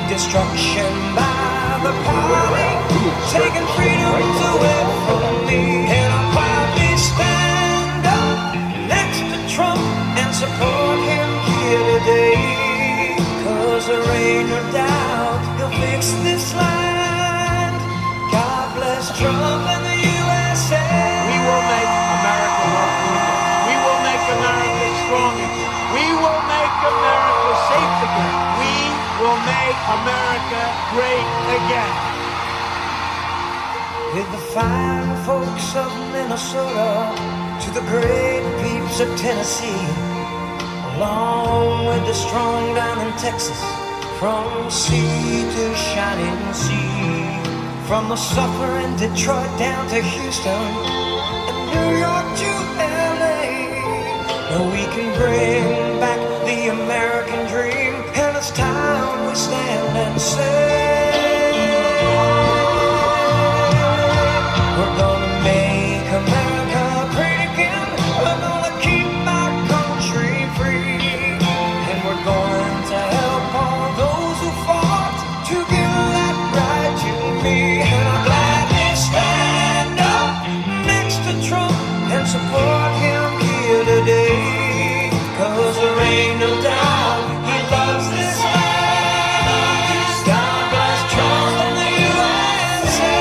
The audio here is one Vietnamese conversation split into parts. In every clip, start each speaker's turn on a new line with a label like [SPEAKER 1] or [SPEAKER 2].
[SPEAKER 1] destruction by the party, taking freedoms away from me. And I'll proudly stand up next to Trump and support him here today. 'Cause there ain't no doubt he'll fix this land. God bless Trump and the USA.
[SPEAKER 2] We will make America work for you. We will make America strong again. We will make America safe again. We will make America great again.
[SPEAKER 1] With the fine folks of Minnesota to the great peeps of Tennessee, along with the strong down in Texas, from sea to shining sea, from the suffering Detroit down to Houston and New York to LA. Now we can bring back the American dream, and it's time we stand and say we're gonna make America great again. We're gonna keep our country free, and we're going to help all those who fought to give that right to me. And I'm glad they stand up next to Trump and support him here today. 'Cause there ain't no doubt he loves this land. God bless Trump and the USA.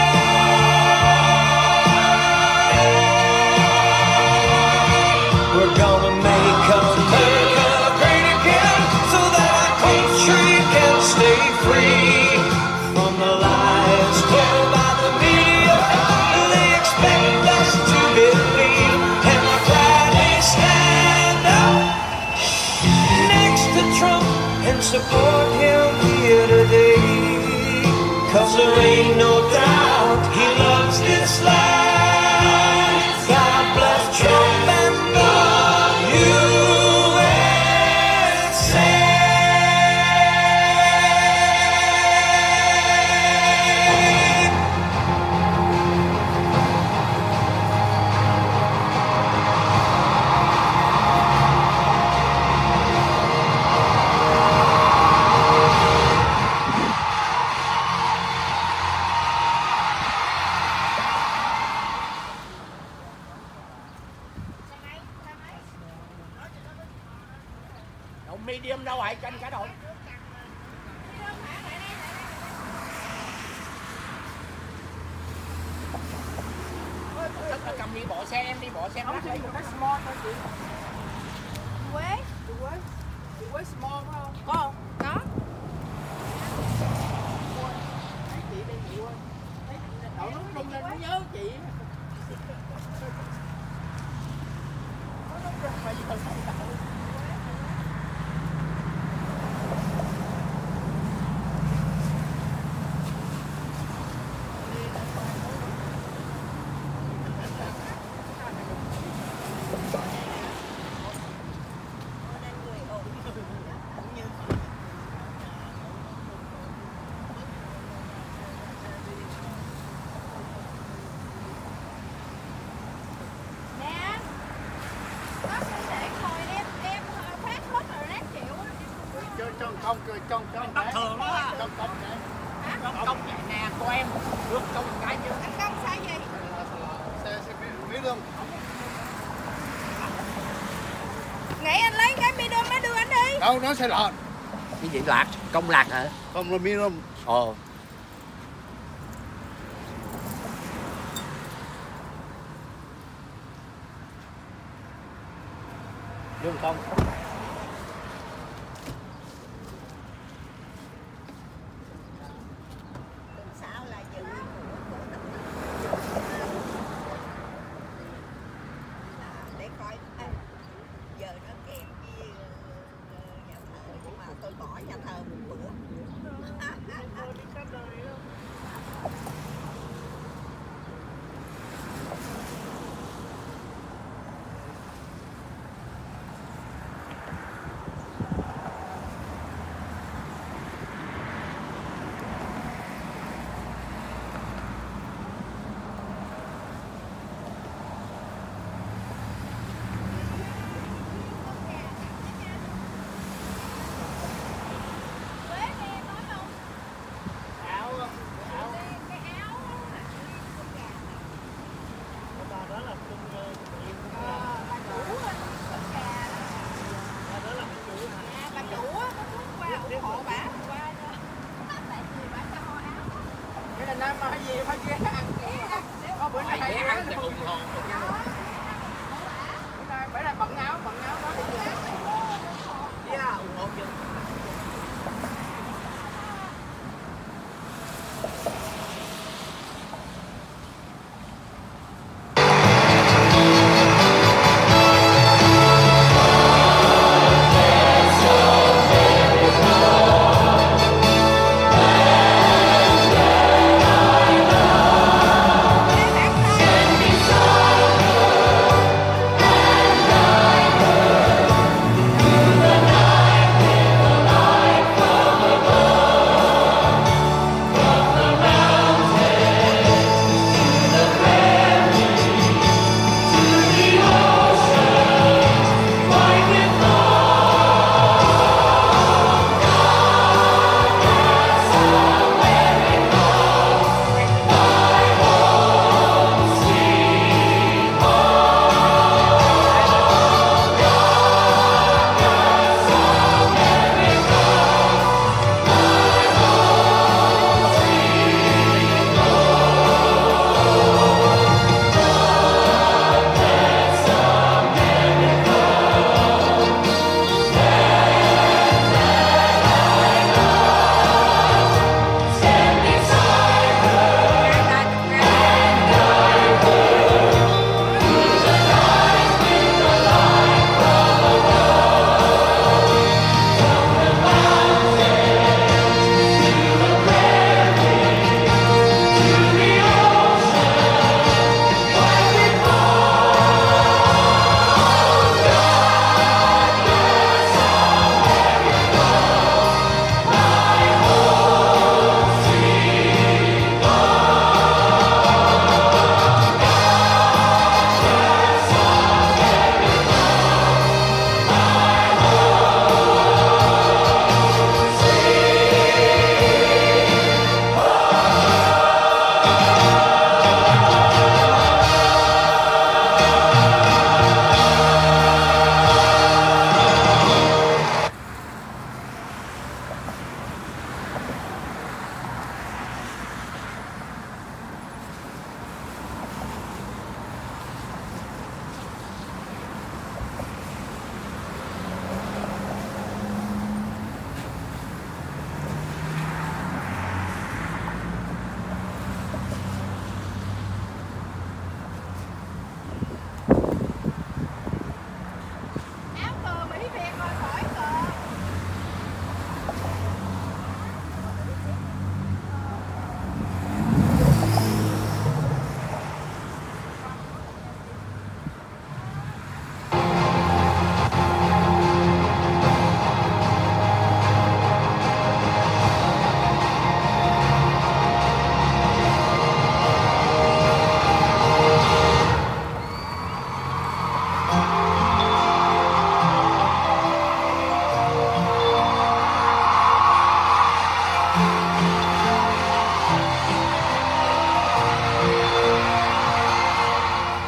[SPEAKER 1] We're gonna make America great again, so that our country can stay free from the lies told by the media. They expect us to believe, and I'm glad they stand up next to Trump and support him here today. 'Cause there ain't no doubt he loves this land. God bless Trump and the USA.
[SPEAKER 2] Đậu medium đâu vậy? Canh cả đội. Tức là cầm đi bộ xe, em đi bộ xe
[SPEAKER 3] Không,
[SPEAKER 2] đi.
[SPEAKER 3] nó small thôi chị. Quế? Chị Quế small phải không? Có không? Có. Chị đây chị quên. Đậu nó không lên nó nhớ chị.
[SPEAKER 2] Trong bắt thường đó. Trong công vậy nè, cô em được công cái chưa?
[SPEAKER 3] Anh công sai gì?
[SPEAKER 2] Xe Mỹ Lương.
[SPEAKER 3] Nghĩ anh lấy cái medium mới đưa anh đi.
[SPEAKER 2] Đâu, nó sẽ lọt. Cái gì lạc? Công lạc hả?
[SPEAKER 4] Không là medium.
[SPEAKER 2] Ồ. Lương công.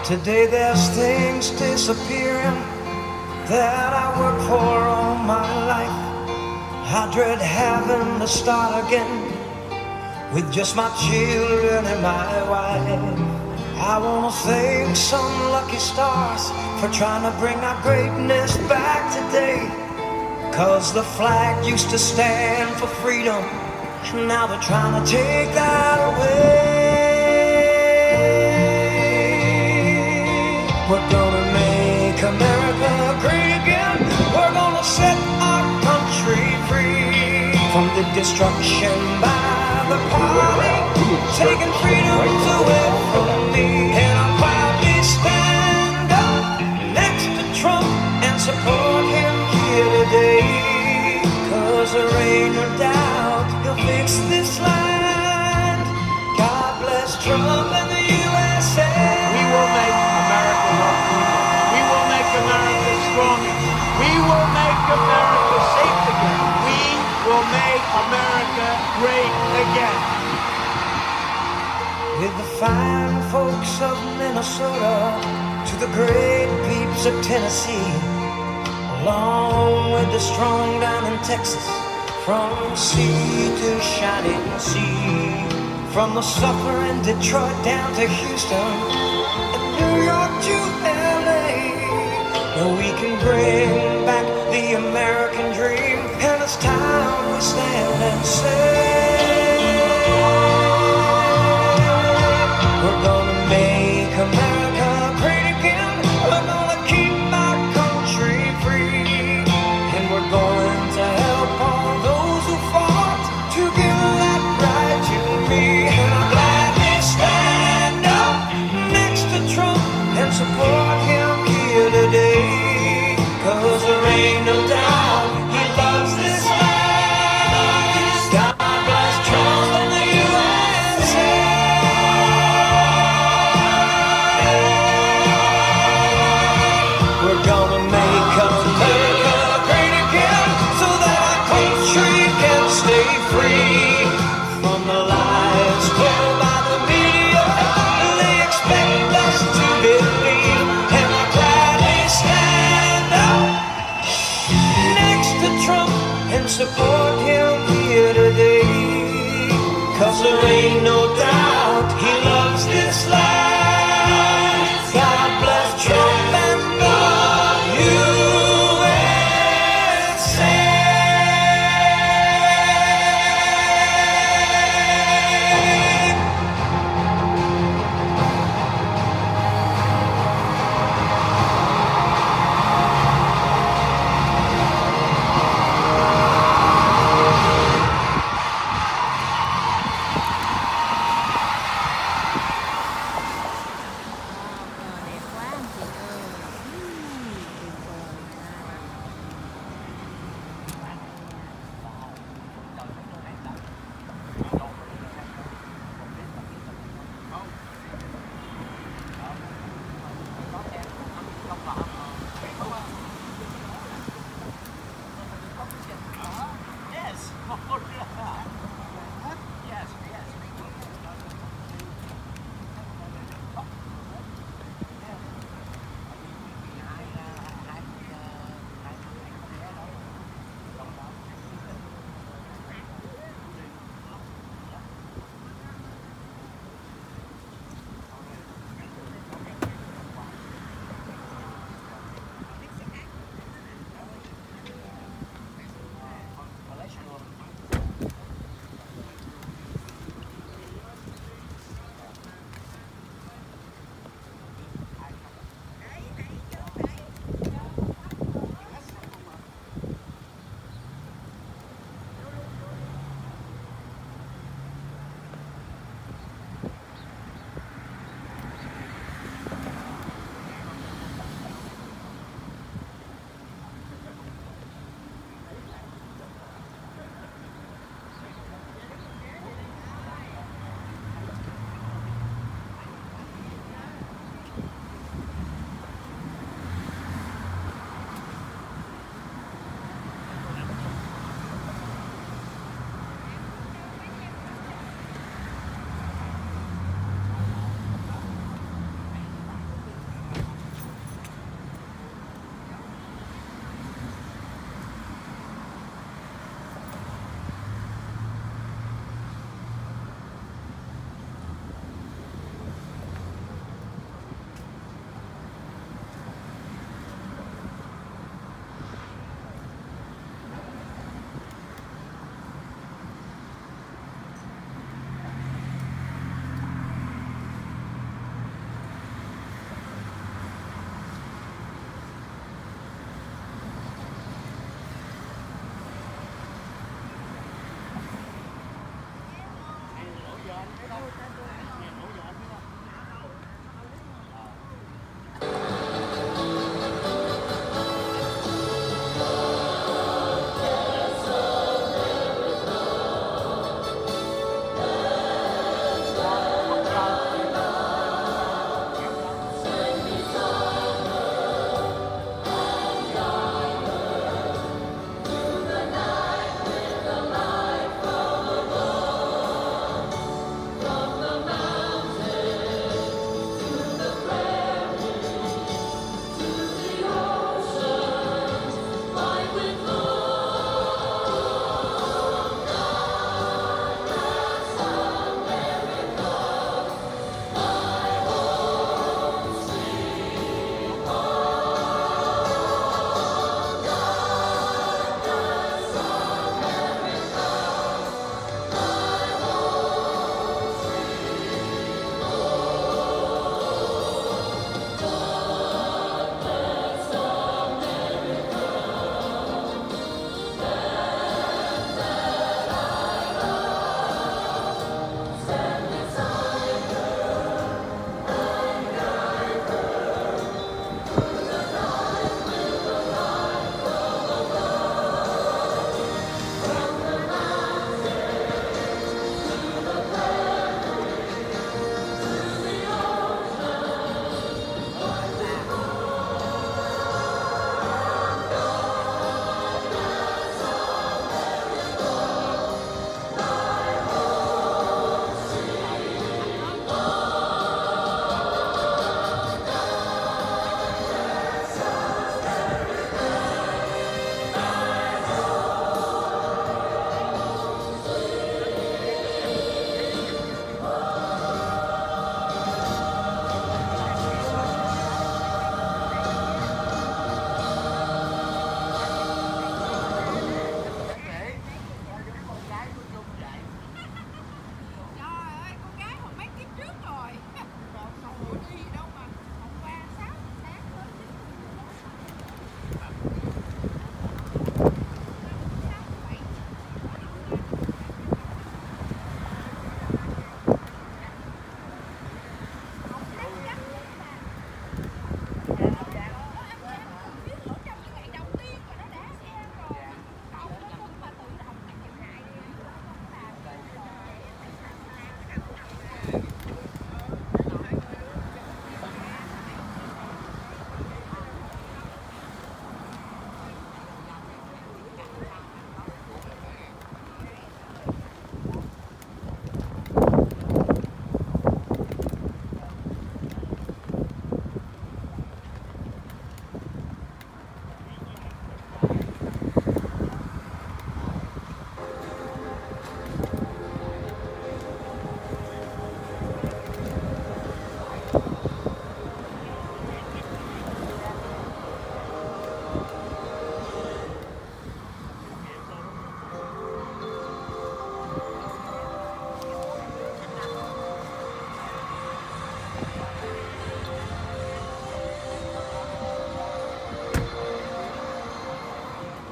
[SPEAKER 1] Today there's things disappearing that I worked for all my life. I dread having to start again with just my children and my wife. I wanna thank some lucky stars for trying to bring our greatness back today. 'Cause the flag used to stand for freedom, now they're trying to take that away. We're gonna make America great again. We're gonna set our country free from the destruction by the party, taking freedom away from me. And I'll proudly stand up next to Trump and support him here today. 'Cause there ain't no doubt he'll fix this land. God bless Trump and the USA.
[SPEAKER 2] We will make America work for you. We will make America strong again. We will make America safe again. We will make America great again.
[SPEAKER 1] With the fine folks of Minnesota to the great peeps of Tennessee, along with the strong down in Texas, from sea to shining sea, from the suffering Detroit down to Houston, and New York to LA. Now we can bring back the American dream, and it's time we stand and say, we're gonna make America great again. We're gonna keep our country free, and we're going to help all those who fought to give that right to me. And I'm glad we stand up next to Trump and support him here today. 'Cause there ain't no doubt he loves this land. God bless Trump and the USA. We're gonna make America great again so that our country can stay free from the lies told by the media. They expect us to believe, and I'm glad they stand up next to Trump and support him here today. 'Cause there ain't no doubt he loves this land. God bless Trump and the USA.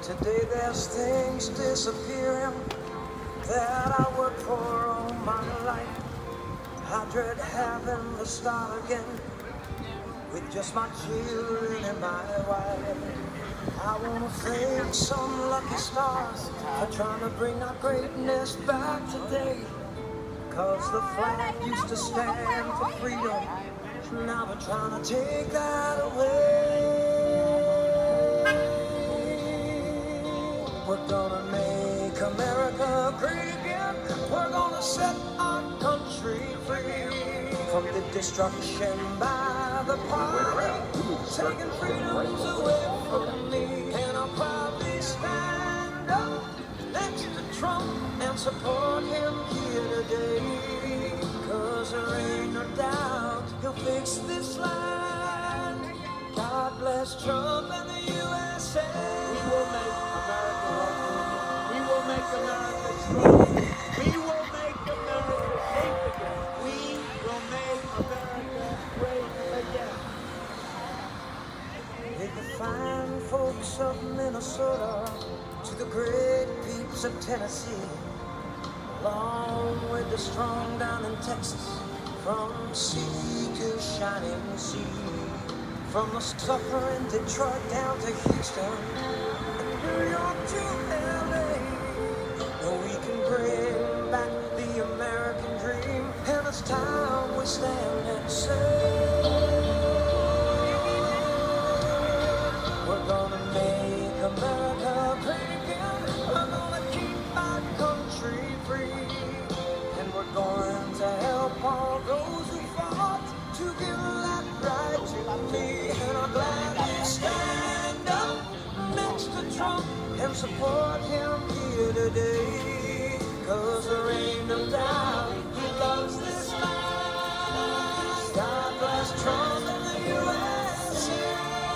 [SPEAKER 1] Today there's things disappearing that I worked for all my life. I dread having to start again with just my children and my wife. I wanna thank some lucky stars for trying to bring our greatness back today. Cause the flag used to stand for freedom, now they're trying to take that away. We're gonna make America great again. We're gonna set our country free from the destruction by the party, taking freedoms away from me. And I'll proudly stand up next to Trump and support him here today. Cause there ain't no doubt he'll fix this land. God bless Trump and the USA.
[SPEAKER 2] We will make America work. We will make America strong. We will make America safe again. We will make America great again.
[SPEAKER 1] With the fine folks of Minnesota to the great peeps of Tennessee, along with the strong down in Texas, from sea to shining sea, from the suffering Detroit down to Houston, and New York to LA. We can bring back the American dream, and it's time we stand and say, we're gonna make America great again. We're gonna keep our country free, and we're going to help all those who fought to give that right to me. And I'm glad we stand up next to Trump and support him here today. Cause there ain't no doubt he loves this land. God bless Trump and the USA.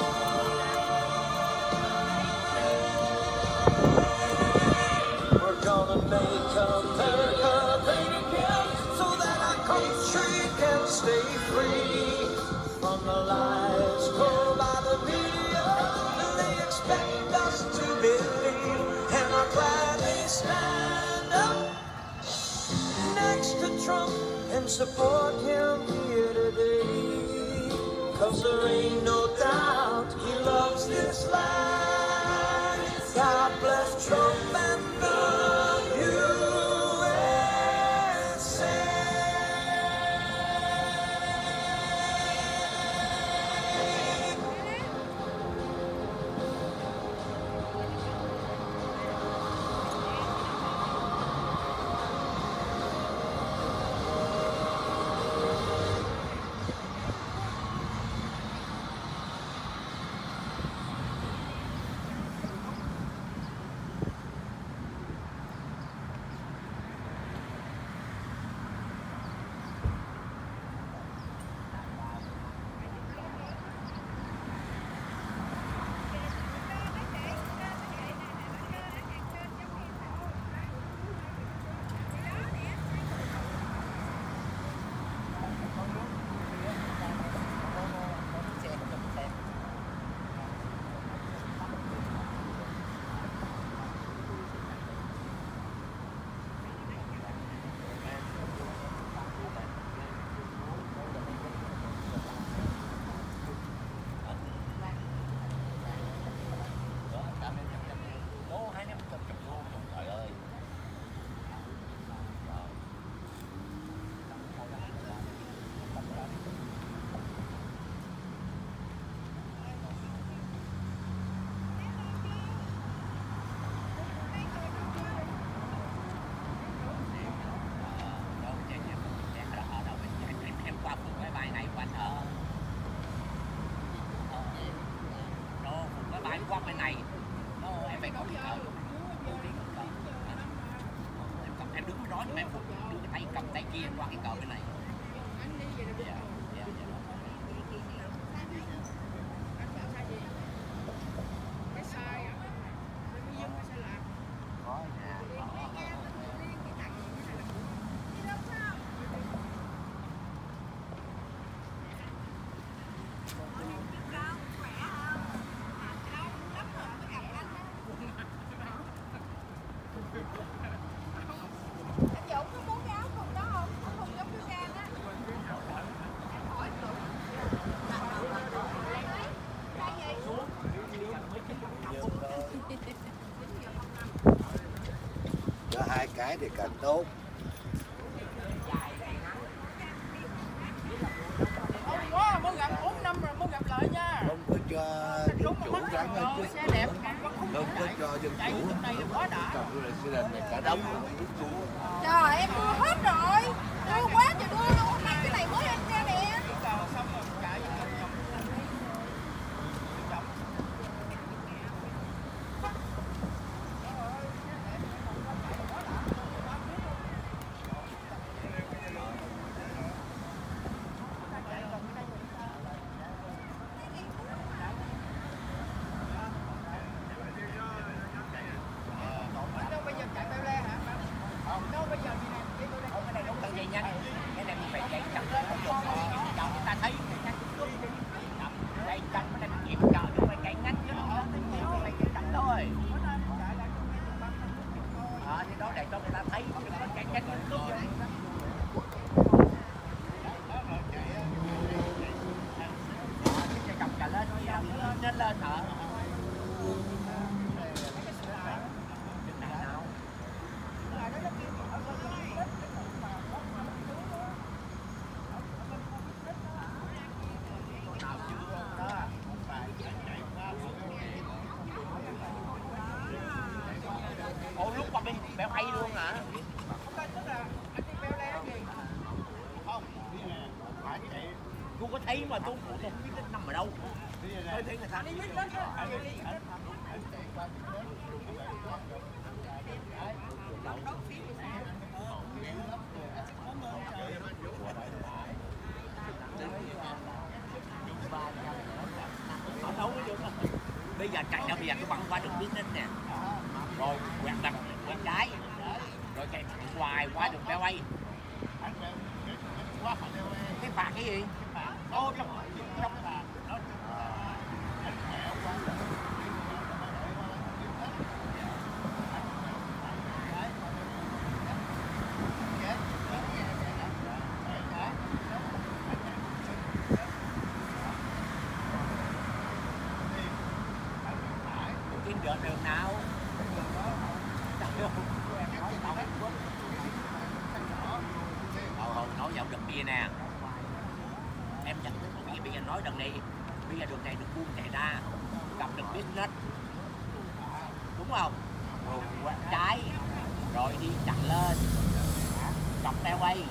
[SPEAKER 1] We're gonna make America great again, so that our country can stay free from the lies told by the media that they expect us to believe. And I'm glad they stand up next to Trump and support him here today. Cause there ain't no doubt he loves this land. God bless Trump and the USA.
[SPEAKER 4] Qua bên này em phải có cái cờ em đứng bên đó nhưng mà em phục đưa cái tay cầm tay kia qua cái cờ bên này.
[SPEAKER 5] mãi thì càng tốt.
[SPEAKER 2] Quá mới gặp 4 năm rồi mới gặp lại nha.
[SPEAKER 5] Không có cho dân chủ ráng lên chứ.
[SPEAKER 2] Xe đẹp.
[SPEAKER 5] Không có cho dân chủ.
[SPEAKER 2] Quá đã.
[SPEAKER 5] Cái này cả đống.
[SPEAKER 3] Trời em mua hết rồi. Đưa quá trời đưa luôn. Hôm nay cái này mới ăn ra nè.
[SPEAKER 4] Ủa lúc mà béo hay luôn hả? Tôi có thấy mà tôi không biết nó nằm ở đâu. Tôi thấy người ta đi bây giờ chạy ra bây giờ tôi băng qua đường business nè, rồi quẹt đằng quẹt trái, rồi chạy thẳng hoài qua đường béo bay. Cái phạt cái gì? Ô trong đường nào nói giọng đường bia nè, em nhận thức một bây giờ nói đường này, bây giờ đường này được buông chạy ra gặp được business đúng không, rồi quẹt trái rồi đi chặn lên dọc béo quay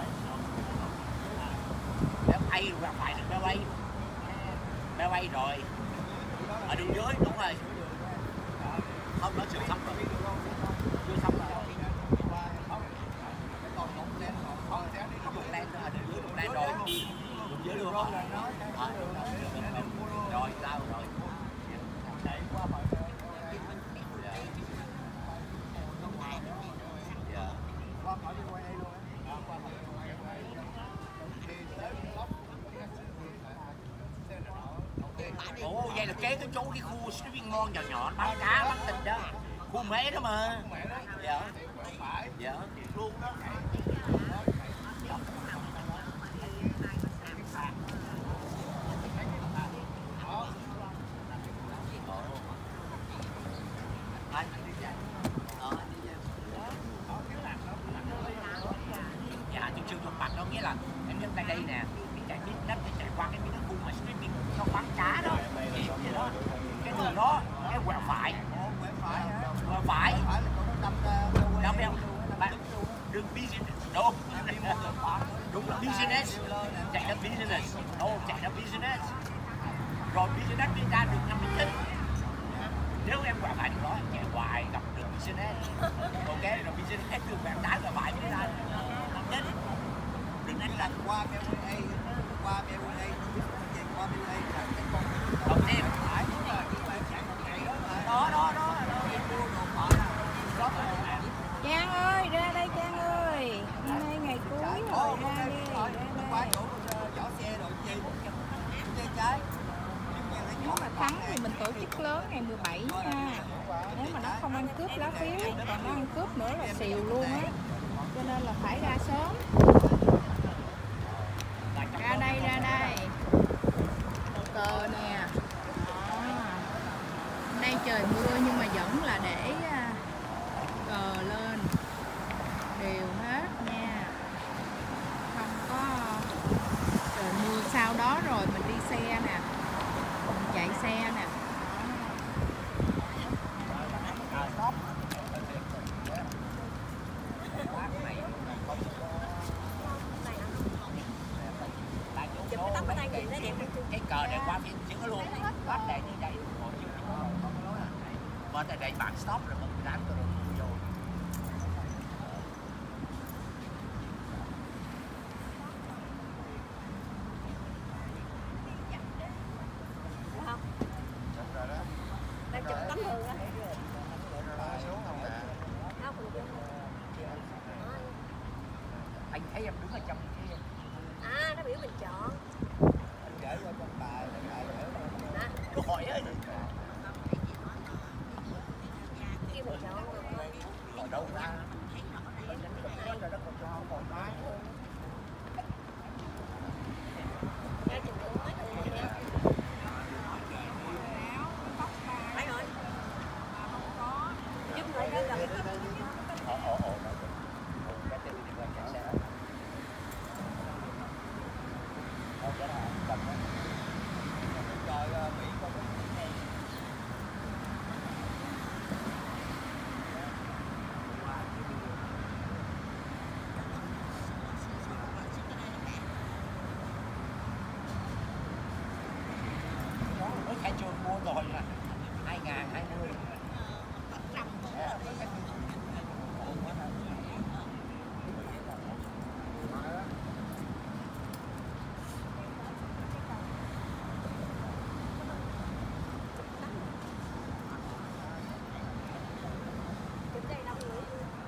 [SPEAKER 4] rồi phải được béo quay rồi ở đường dưới đúng rồi. Không, nó chưa xong rồi. Chưa xong rồi. Đường len rồi, đường len rồi. Đường dưới luôn rồi. Rồi, sao rồi. Ồ, vậy là kế cái chỗ đi khu shopping mall nhỏ nhỏ bán cá bán thịt đó, khu Mễ đó mà. Dạ. Dạ. Luôn đó. Dạ, tôi chưa chụp mặt đâu, nghĩa là em đứng tại đây nè, chạy biết đất để chạy qua cái khu mà streaming nó bán cá đó, gì đó, cái đường đó, cái quẹo phải, đâm đeo, đường business, đúng là business, chạy ra business, chạy ra business, rồi business đi ra đường 59, nếu em quẹo phải đường đó, chạy hoài gặp đường business, ok, rồi business đường quẹo trái quẹo phải đi ra, đừng đánh là qua BWA, qua đầu tiên đó
[SPEAKER 3] Trang ơi, ra đây Trang ơi. Hôm nay ngày cuối rồi, ra đi, ra đây. Nếu mà thắng thì mình tổ chức lớn ngày 17 nha. Nếu mà nó không ăn cướp lá phiếu, còn nó ăn cướp nữa là xìu luôn á. Cho nên là phải ra sớm. Ra đây, cờ nè. Đây trời mưa nhưng mà vẫn là để cờ lên. đó rồi mình đi xe nè, mình chạy xe nè.
[SPEAKER 4] Cái cờ này qua phía trước luôn, bắt đây như vậy, mà tại đây bạn stop rồi mình đánh rồi vô.
[SPEAKER 6] Đang chụp tấm thường á.
[SPEAKER 4] Anh thấy em đứng ở trong kia.
[SPEAKER 6] À, nó biểu mình chọn.
[SPEAKER 5] Để vô trong bài
[SPEAKER 4] Câu hỏi ơi.
[SPEAKER 6] Kêu mình chọn.
[SPEAKER 4] Ở đâu ra?
[SPEAKER 6] Ra chừng nữa mấy người nha. Mấy rồi. Giúp người đó gặp.
[SPEAKER 4] Mới khai trương mua rồi là 2020.
[SPEAKER 6] Chụp đây đâu người.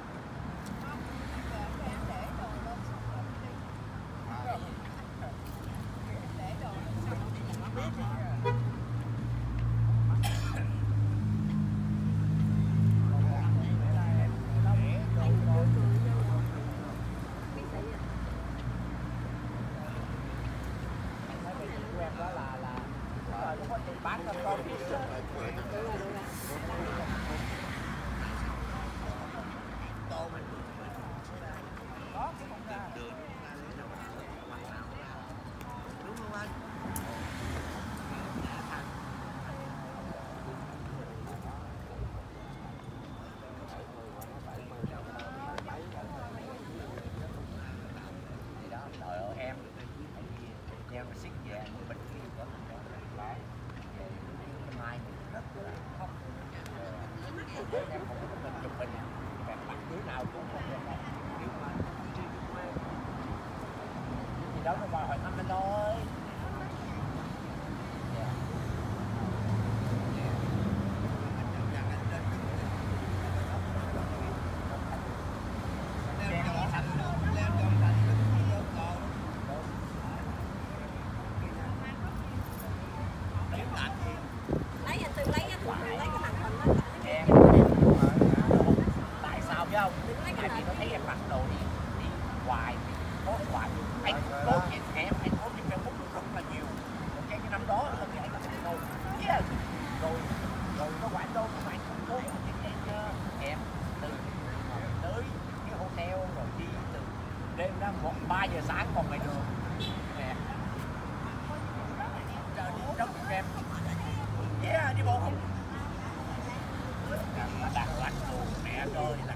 [SPEAKER 4] Bán cho con. Trời ơi em xích về bên kia có về mai mình rất là khóc. Em không có mình chụp hình bạn bắt đứa nào cũng không được thì đó nó vào hỏi thăm anh thôi.
[SPEAKER 6] Lấy anh Tư lấy cái màn hình đó.
[SPEAKER 4] Em tại sao biết không? Tại vì nó thấy em mặc đồ đi hoài, post hoài. Anh post trên em, anh post trên Facebook rất là nhiều. Ok, cái năm đó là cái anh là đâu? Yeah. Rồi nó quảng đâu mà anh không post trên em từ tới cái hotel rồi đi từ đêm ra 3 giờ sáng còn ngoài đường. Nè. Trời đi trong em. Yeah, đi bộ không? Đặt lạnh luôn, mẹ ơi là.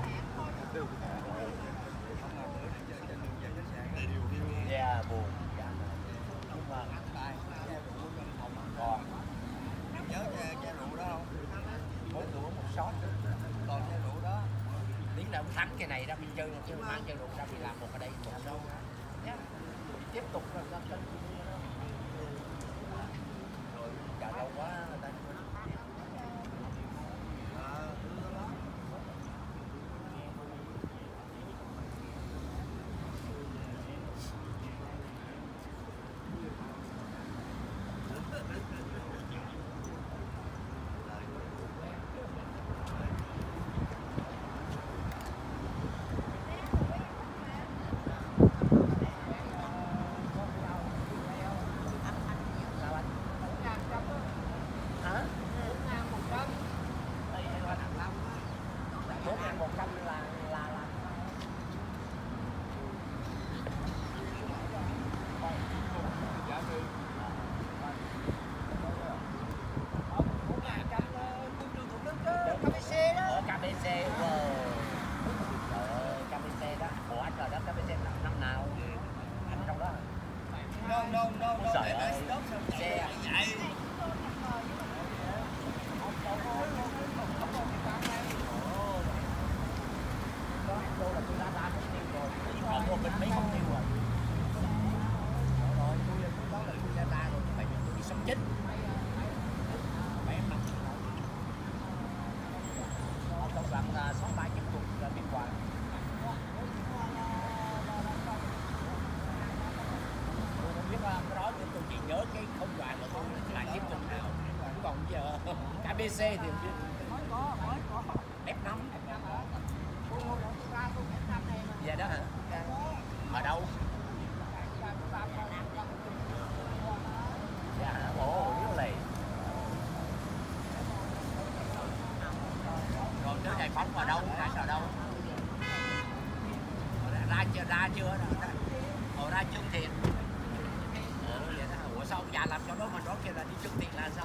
[SPEAKER 4] Yeah, buồn. Nhưng mà còn
[SPEAKER 5] nhớ chai rượu đó không?
[SPEAKER 4] mỗi người một shot.
[SPEAKER 5] Còn chai rượu đó.
[SPEAKER 4] Tiếng là ông thắng cái này ra mình chơi mà chứ mang chai rượu ra mình làm một ở đây một đâu. Nhá. Tiếp tục là ra chân. Rồi chờ lâu quá người ta. nhớ cái công đoạn của tôi là tiếp tục nào. Còn giờ KBC thì F5. Vậy đó hả? Ở đâu? Dạ hả? Ồ, rất là rồi tới giải phóng vào đâu? Ra ở đâu? Ra chưa? Ra Trương Thiện. Vậy đó. Ủa sao ông già làm cho đó mà đó kêu là đi Trương Thiện là sao?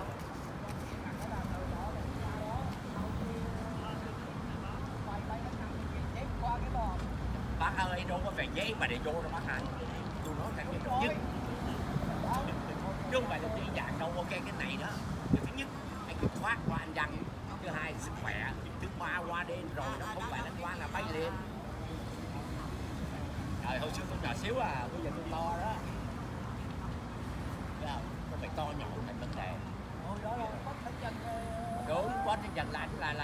[SPEAKER 4] Bác ơi, đâu có về giấy mà để vô đâu bác hả? Tôi nói là cái thứ nhất. Chứ không phải là dễ dàng đâu, ok cái này đó. Cái thứ nhất, anh cứ thoát qua anh dằn. Thứ hai, sức khỏe. Thứ ba, qua đêm rồi, nó không phải là qua là bay lên. Trời, hồi xưa tôi nhỏ xíu à, bây giờ tôi to đó. Thấy không? Không phải to nhỏ thành vấn đề. Đúng, quá trình dần lãnh là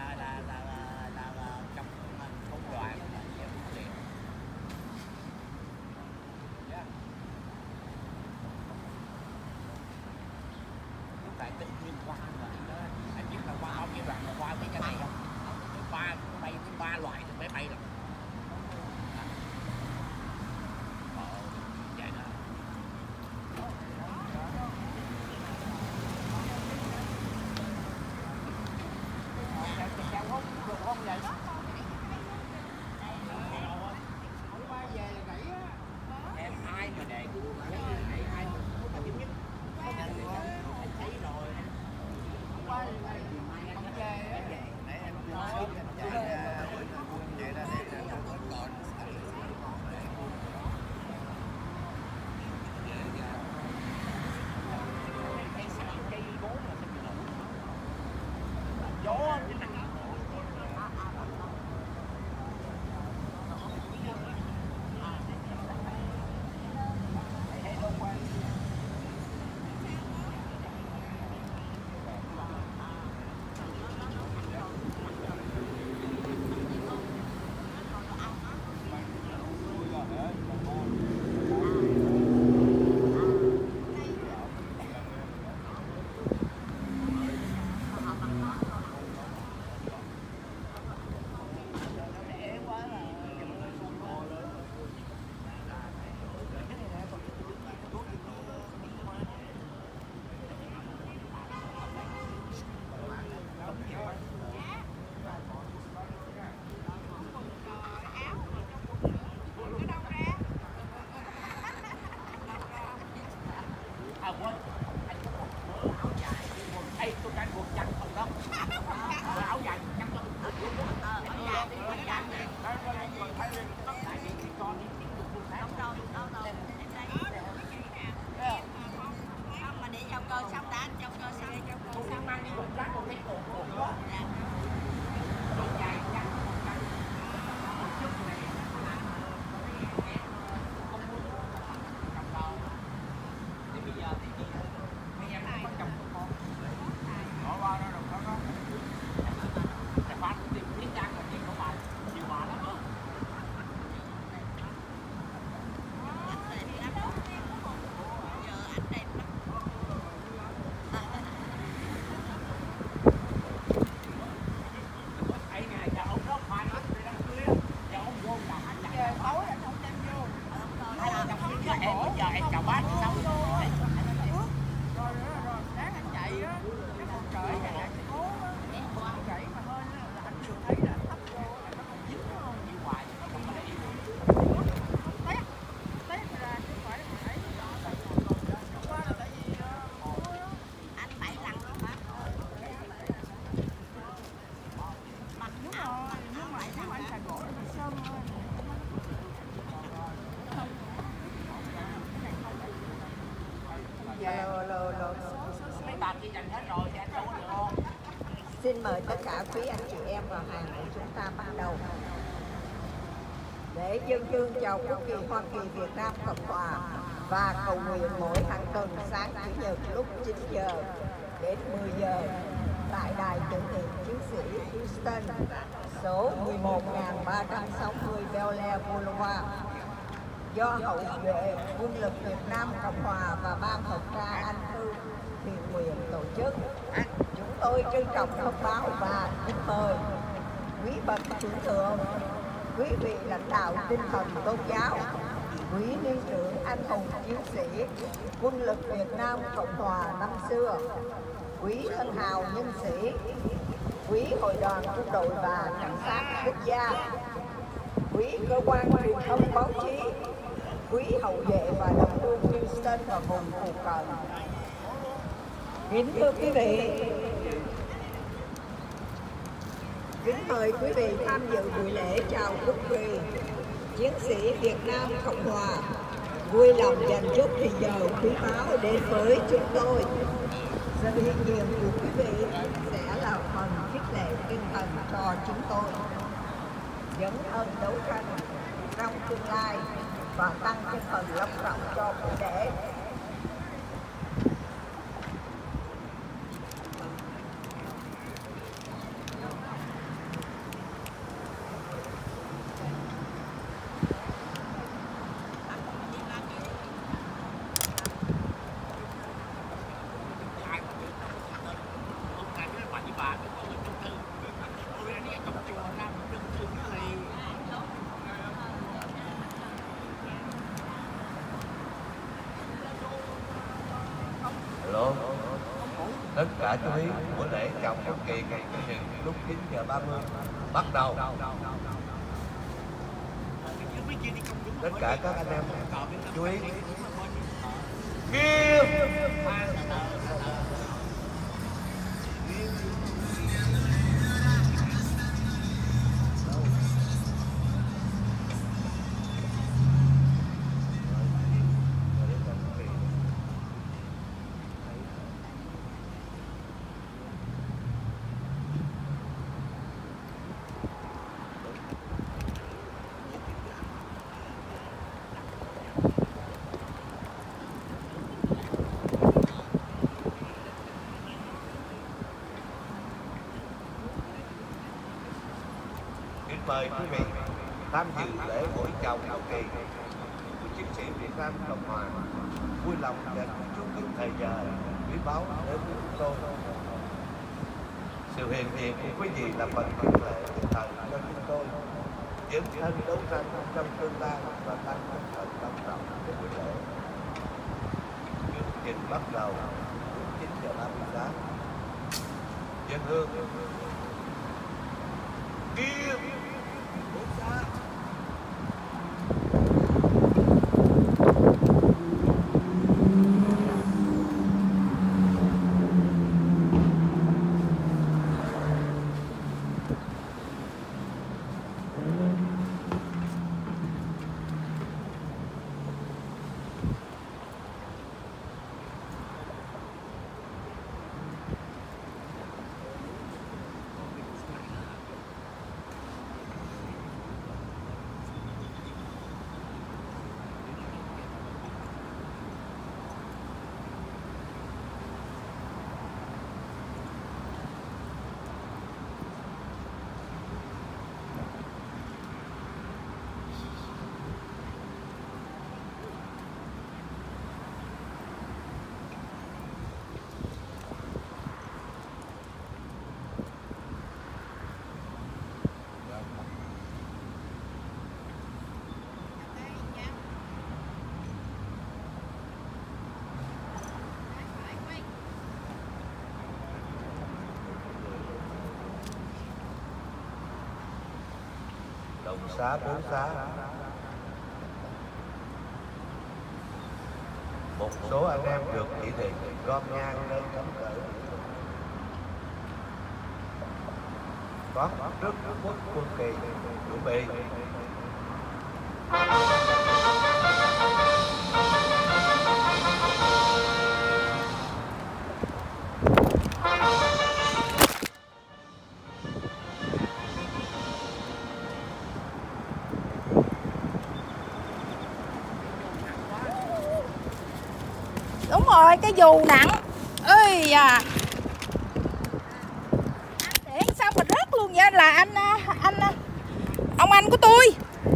[SPEAKER 4] trong công đoạn là nhiều liền. Không phải tự nhiên qua mà đó. Anh biết là qua bao nhiêu đoạn là qua cái này không? Bay tới 3 loại thì máy bay rồi. Vậy đó. Em ai mà để ai mà thứ nhất anh thấy rồi qua mai anh về
[SPEAKER 5] Nãy em sớm em chạy ra vậy ra đây là còn
[SPEAKER 4] cây gỗ là gió chứ nè. Quên, anh có một mớ áo dài, quần thay tôi đang quần chặt không đó. Áo dài chặt không? Áo dài thì quần chặt này. Tại vì cái con đi tiếp tục luôn tháng.
[SPEAKER 6] Đâu, em đây. Không mà để giao cơ xong đã, giao cơ xong.
[SPEAKER 4] Tôi đang mang đi quần chặt còn thấy cổ đó. Áo dài chặt quần chặt. Một chút này không muốn cầm đầu. Thì bây giờ thì chị mấy em bắt chồng của con. Bỏ qua đó rồi đó. Tại phát tìm biết trang là tiền của bạn nhiều bà lắm hơn. Thấy ngày giờ ông đó khoai lắm thì đang cưới. Giờ ông vô cả anh chạy.
[SPEAKER 3] Tối anh không đem vô.
[SPEAKER 4] Em bây giờ em chào bác thì sao?
[SPEAKER 3] Rồi sáng anh chạy á, cái con trời này là cái cố á, con chạy mà hơi là anh vừa thấy là anh thấp vô là nó còn dính không?
[SPEAKER 4] Đi hoài không có lấy luôn.
[SPEAKER 3] Tét ra chứ phải phải qua là tại vì
[SPEAKER 6] Anh 7 lần luôn hả?
[SPEAKER 3] mặt đúng rồi, nhưng mà anh xài gỗ là bị sơn thôi.
[SPEAKER 4] Mấy bà kia dành hết rồi thì anh đâu có được không?
[SPEAKER 7] Xin mời tất cả quý anh chị em vào hàng của chúng ta bắt đầu. Để dân chương chào quốc kỳ Hoa Kỳ Việt Nam Cộng Hòa và cầu nguyện mỗi hàng tuần sáng Chủ nhật lúc 9 giờ đến 10 giờ tại đài tưởng niệm chiến sĩ Houston, số 11.360 Bel Air Boulevard, do hậu vệ quân lực Việt Nam Cộng Hòa và Ban Tuần tra An cư thiện nguyện tổ chức. Chúng tôi trân trọng thông báo và kính mời quý bậc chủ thượng, quý vị lãnh đạo tinh thần tôn giáo, quý niên trưởng anh hùng chiến sĩ quân lực Việt Nam Cộng Hòa năm xưa, quý thân hào nhân sĩ, quý hội đoàn quân đội và cảnh sát quốc gia, quý cơ quan truyền thông báo chí, quý hậu vệ và đồng hương Houston và vùng phụ cận. Kính thưa quý vị, kính mời quý vị tham dự buổi lễ chào quốc kỳ chiến sĩ Việt Nam Cộng Hòa. Vui lòng dành chút thời giờ quý báu đến với chúng tôi. Sự hiện diện của quý vị sẽ là phần khích lệ tinh thần cho chúng tôi, dấn thân đấu tranh trong tương lai và tăng tinh thần long trọng cho buổi lễ.
[SPEAKER 8] Tất cả chú ý buổi lễ chào quốc kỳ ngày chủ nhật lúc 9:30 bắt đầu. Tất cả các anh em chú ý. Nghiêm. Mời quý vị tham dự lễ hội chào quốc kỳ của chiến sĩ Việt Nam Cộng Hòa. Vui lòng dành chút ít thời giờ quý báu đến với chúng tôi. Sự hiện diện của quý vị là phần khích lệ tinh thần cho chúng tôi dấn thân đấu tranh trong tương lai và tăng tinh thần long trọng của buổi lễ. Chương trình bắt đầu lúc 9:30 sáng. Dân hương Nghiêm. Đồng xá bốn xá. Một số anh em được chỉ định gom nhang lên cắm cỡ. Toán trước quốc quân kỳ chuẩn bị.
[SPEAKER 3] Đúng rồi, cái dù nặng. Ơi à. Để sao mà rớt luôn vậy là ông anh của tôi.